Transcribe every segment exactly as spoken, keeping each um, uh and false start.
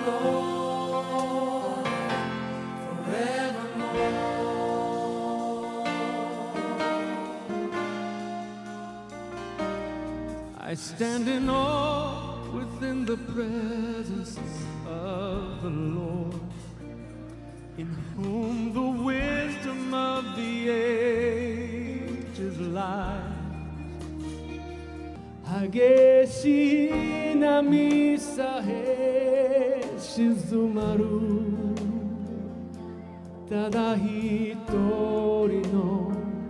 Lord, forevermore. I stand in awe within the presence of the Lord, in whom the wisdom of the ages lies. 激しい波さえ静まる、ただ一人の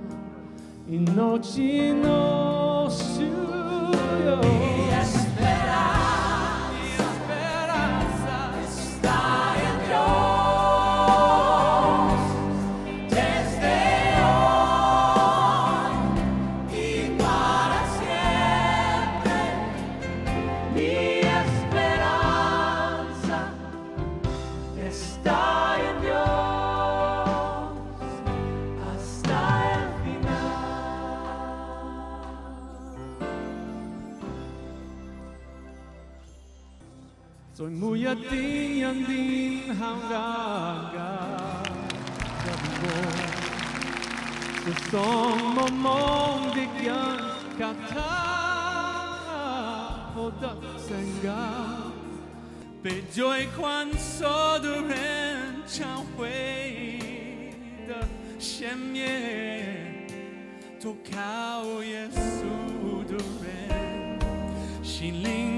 命の主よ。Rồi mùi tin nhân tin hàng gà gà gà bồ, rồi song mong mong đi kia cả thang hồ đất xanh gà, bị joy quan so du ren chao hui de xem ye, tu cao Giêsu du ren, xin linh